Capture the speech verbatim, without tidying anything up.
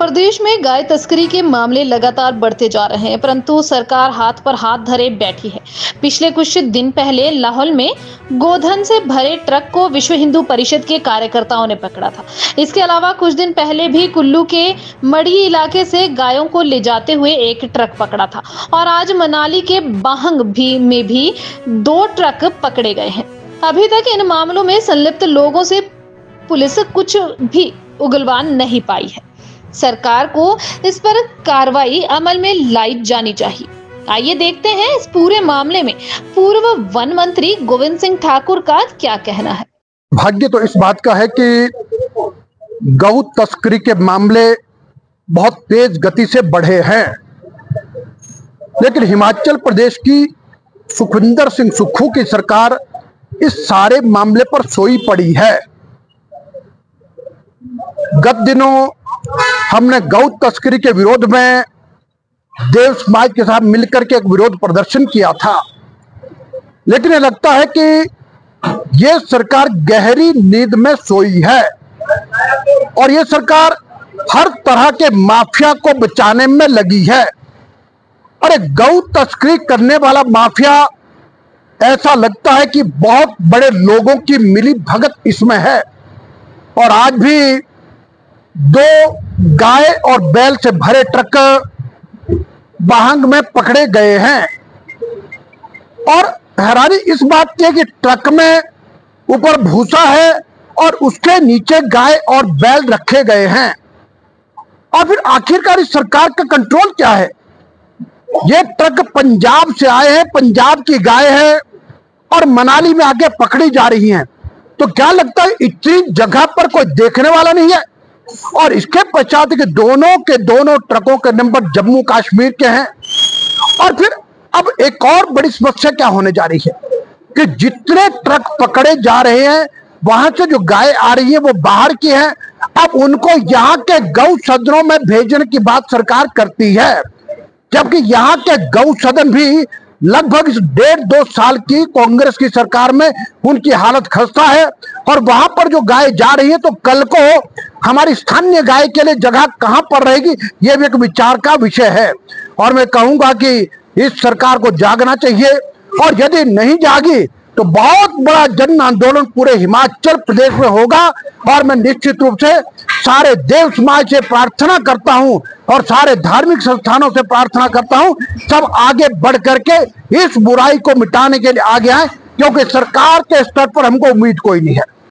प्रदेश में गाय तस्करी के मामले लगातार बढ़ते जा रहे हैं, परंतु सरकार हाथ पर हाथ धरे बैठी है। पिछले कुछ दिन पहले लाहौल में गोधन से भरे ट्रक को विश्व हिंदू परिषद के कार्यकर्ताओं ने पकड़ा था। इसके अलावा कुछ दिन पहले भी कुल्लू के मड़ी इलाके से गायों को ले जाते हुए एक ट्रक पकड़ा था और आज मनाली के बाहंग भी में भी दो ट्रक पकड़े गए हैं। अभी तक इन मामलों में संलिप्त लोगों से पुलिस कुछ भी उगलवान नहीं पाई है। सरकार को इस पर कार्रवाई अमल में लाई जानी चाहिए। आइए देखते हैं इस पूरे मामले में पूर्व वन मंत्री गोविंद सिंह ठाकुर का क्या कहना है। भाग्य तो इस बात का है कि गौ तस्करी के मामले बहुत तेज गति से बढ़े हैं, लेकिन हिमाचल प्रदेश की सुखविंदर सिंह सुक्खू की सरकार इस सारे मामले पर सोई पड़ी है। गत दिनों हमने गौ तस्करी के विरोध में देव समाज के साथ मिलकर के एक विरोध प्रदर्शन किया था, लेकिन ये लगता है कि ये सरकार गहरी नींद में सोई है और ये सरकार हर तरह के माफिया को बचाने में लगी है। अरे गौ तस्करी करने वाला माफिया, ऐसा लगता है कि बहुत बड़े लोगों की मिली भगत इसमें है। और आज भी दो गाय और बैल से भरे ट्रक बाहंग में पकड़े गए हैं और हैरानी इस बात की है कि ट्रक में ऊपर भूसा है और उसके नीचे गाय और बैल रखे गए हैं। और फिर आखिरकार इस सरकार का कंट्रोल क्या है? ये ट्रक पंजाब से आए हैं, पंजाब की गाय है और मनाली में आके पकड़ी जा रही हैं। तो क्या लगता है इतनी जगह पर कोई देखने वाला नहीं है? और इसके पश्चात कि दोनों के दोनों ट्रकों के नंबर जम्मू कश्मीर के हैं। और फिर अब एक और बड़ी समस्या क्या होने जा रही है कि जितने ट्रक पकड़े जा रहे हैं वहां से जो गाय आ रही है वो बाहर की है। अब उनको यहाँ के गौ सदनों में भेजने की बात सरकार करती है, जबकि यहाँ के गौ सदन भी लगभग इस डेढ़ दो साल की कांग्रेस की सरकार में उनकी हालत खस्ता है। और वहां पर जो गाय जा रही है, तो कल को हमारी स्थानीय गाय के लिए जगह कहां पर रहेगी, यह भी एक विचार का विषय है। और मैं कहूंगा कि इस सरकार को जागना चाहिए और यदि नहीं जागी तो बहुत बड़ा जन आंदोलन पूरे हिमाचल प्रदेश में होगा। और मैं निश्चित रूप से सारे देव समाज से प्रार्थना करता हूं और सारे धार्मिक संस्थानों से प्रार्थना करता हूं, सब आगे बढ़ करके इस बुराई को मिटाने के लिए आगे आए, क्योंकि सरकार के स्तर पर हमको उम्मीद कोई नहीं है।